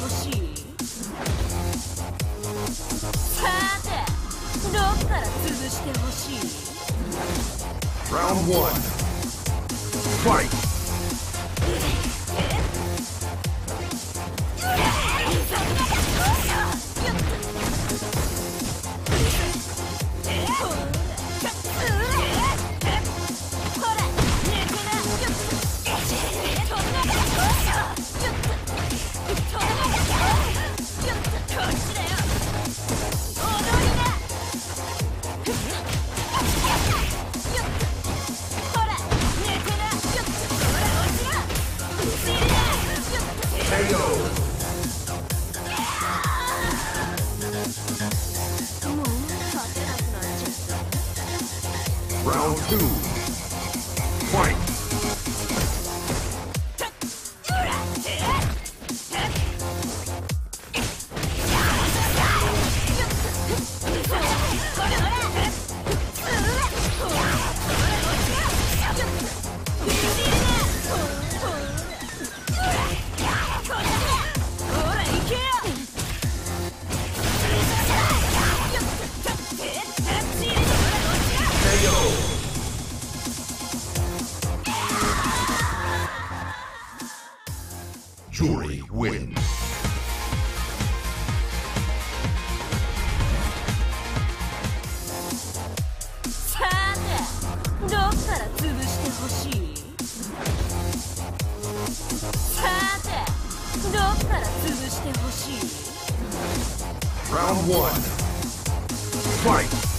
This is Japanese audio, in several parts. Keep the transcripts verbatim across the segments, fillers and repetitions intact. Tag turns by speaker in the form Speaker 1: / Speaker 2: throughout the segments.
Speaker 1: ほしい。さてどっから潰してほしい。
Speaker 2: Round one. Fight. Round two. Fight. JURI wins.
Speaker 1: さてどっから潰してほしい。さてどっから潰してほしい。
Speaker 2: Round one. Fight.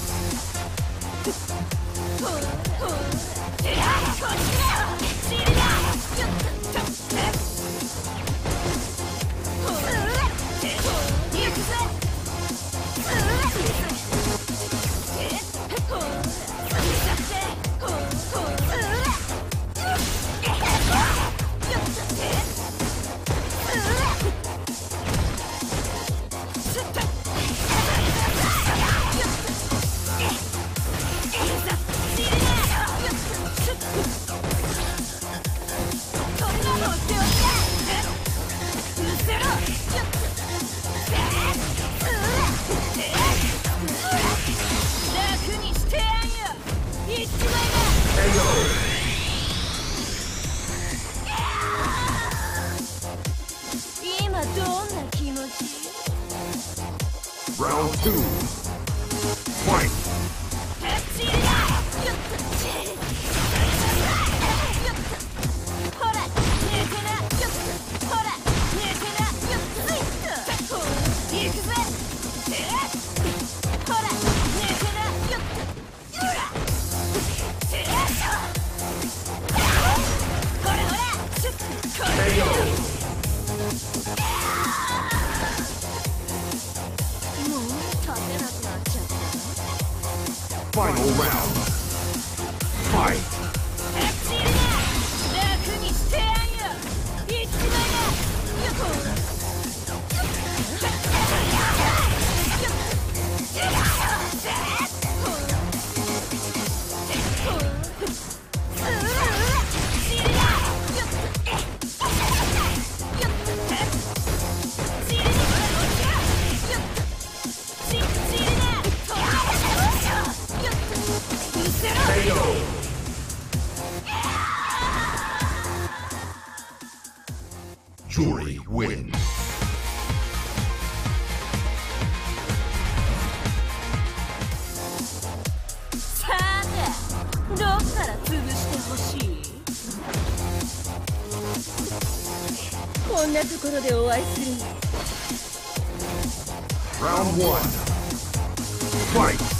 Speaker 2: Round two. Fight. Final round. Fight. JURI wins.
Speaker 1: さてどっから潰してほしい。こんなところでお会いするの。
Speaker 2: Round one. Fight.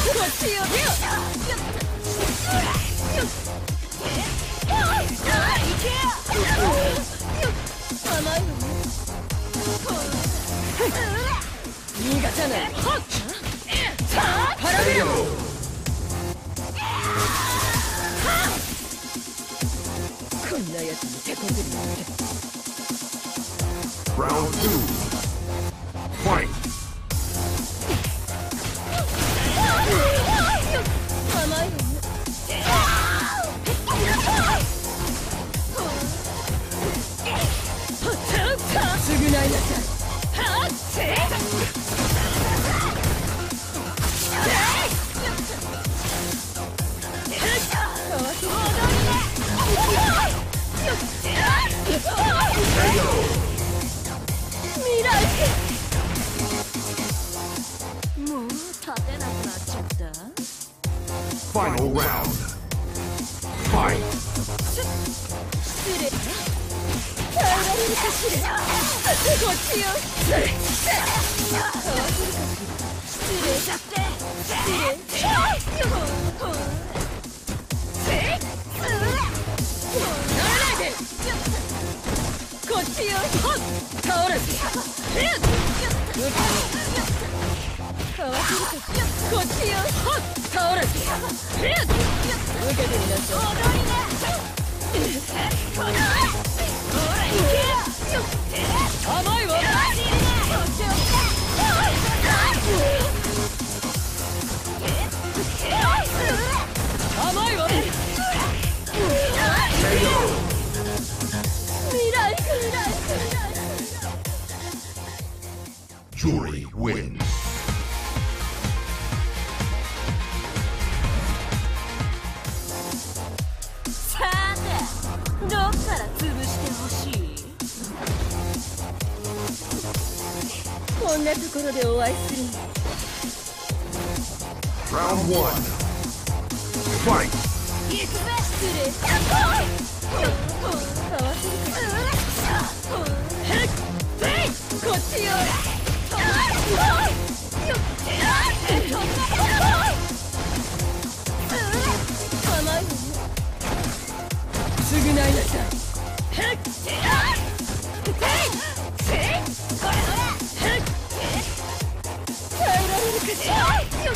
Speaker 1: 逃がさない。払うよ。こんなやつに手こずりなんて。
Speaker 2: Round two. Fight.
Speaker 1: 甘いわね。償いなさい。もう立てなくなっちゃった。
Speaker 2: Final round. Fight.
Speaker 1: 失礼。耐えられるかしら。こっちよ。失礼しちゃって。失礼。ならないで。こっちよ。倒れ。かわせるかしら。こっちよ。倒れ。受けてみなさい。踊りね。甘いわ。甘いわ。未来。
Speaker 2: Juri wins.
Speaker 1: さて、どっから潰してほしい？こんなところでお会いするの。
Speaker 2: Round one. Fight.
Speaker 1: 行くぜ。失礼。かわせるか。こっちよ。甘いわね。償いなさい。耐えられるかしら。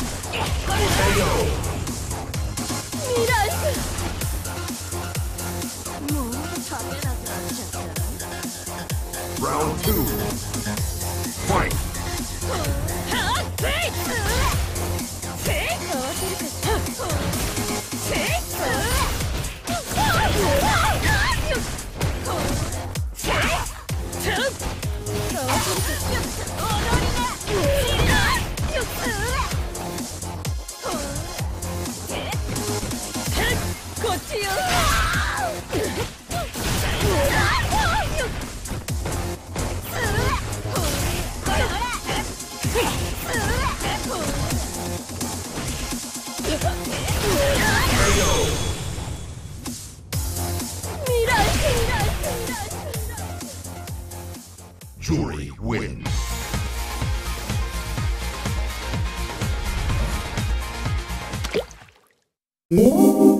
Speaker 1: 未来。もう立てなくなっちゃった。
Speaker 2: Round two. Fight.
Speaker 1: こっちよ。
Speaker 2: Juri wins.
Speaker 3: Oh